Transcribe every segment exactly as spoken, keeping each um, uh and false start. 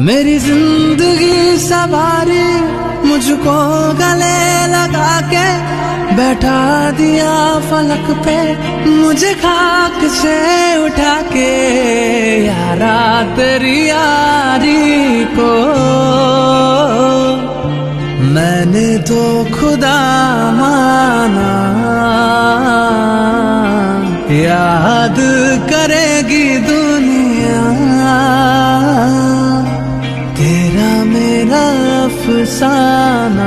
मेरी जिंदगी सवारी मुझको गले लगा के बैठा दिया फलक पे, मुझे खाक से उठा के यारा तेरी यारी को मैंने तो खुदा माना। याद करेगी दुनिया तेरा मेरा अफसाना,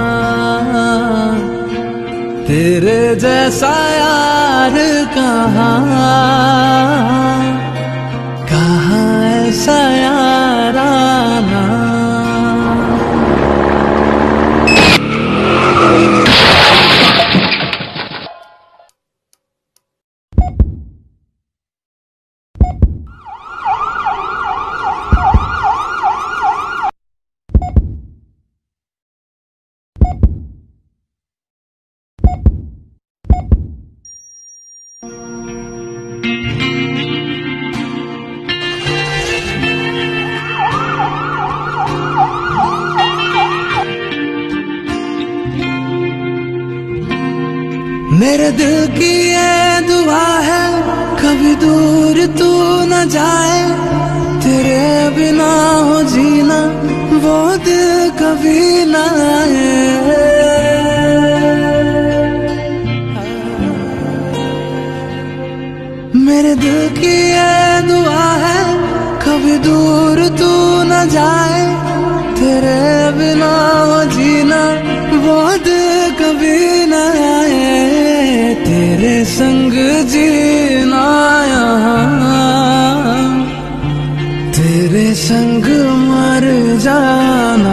तेरे जैसा यार कहाँ कहाँ ऐसा याराना। मेरे दिल की ये दुआ है कभी दूर तू न जाए, तेरे बिना हो जीना वो दिल कभी न आए। मेरे दिल की ये दुआ है कभी दूर तू न जाए, तेरे बिना हो जीना वो दिल कभी न आए। तेरे संग जीना यहाँ, तेरे संग मर जाना,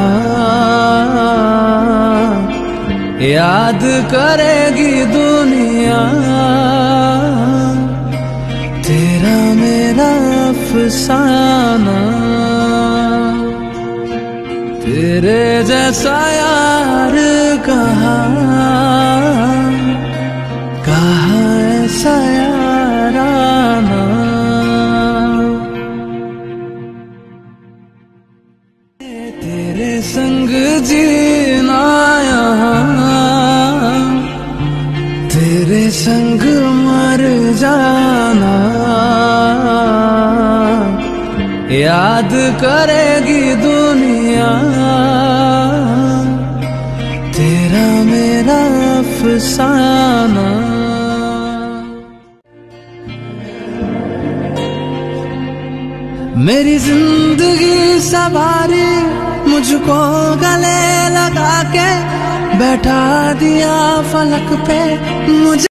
याद करेगी दुनिया तेरा मेरा अफसाना, तेरे जैसा यार कहाँ कहाँ ऐसा याराना। तेरे संग जीना यहाँ, तेरे संग मर जाना, याद करेगी दुनिया तेरा मेरा अफसाना। मेरी जिंदगी सवारी मुझको गले लगा के बैठा दिया फलक पे, मुझे